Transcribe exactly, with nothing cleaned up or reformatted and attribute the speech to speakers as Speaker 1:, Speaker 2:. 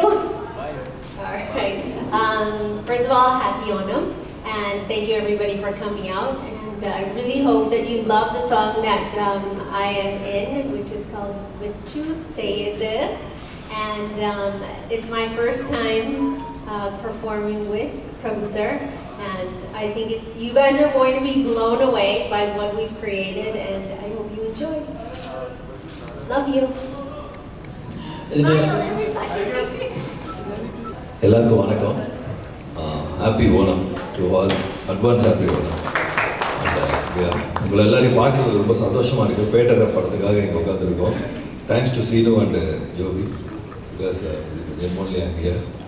Speaker 1: All right. Um, first of all, happy Onam, and thank you everybody for coming out. And uh, I really hope that you love the song that um, I am in, which is called Vichu Sayede. And um, it's my first time uh, performing with Prabhu sir. And I think it, you guys are going to be blown away by what we've created, and I hope you enjoy. Love you. Smile, everybody.
Speaker 2: எல்லாருக்கும் வணக்கம். Happy Onam to all. Advance happy Onam. உங்களை எல்லாரையும் பார்க்குறது ரொம்ப சந்தோஷமாக இருக்குது. பேட்டை படத்துக்காக இங்கே உட்காந்துருக்கோம். Thanks to Seenu and Joby because am only I'm here.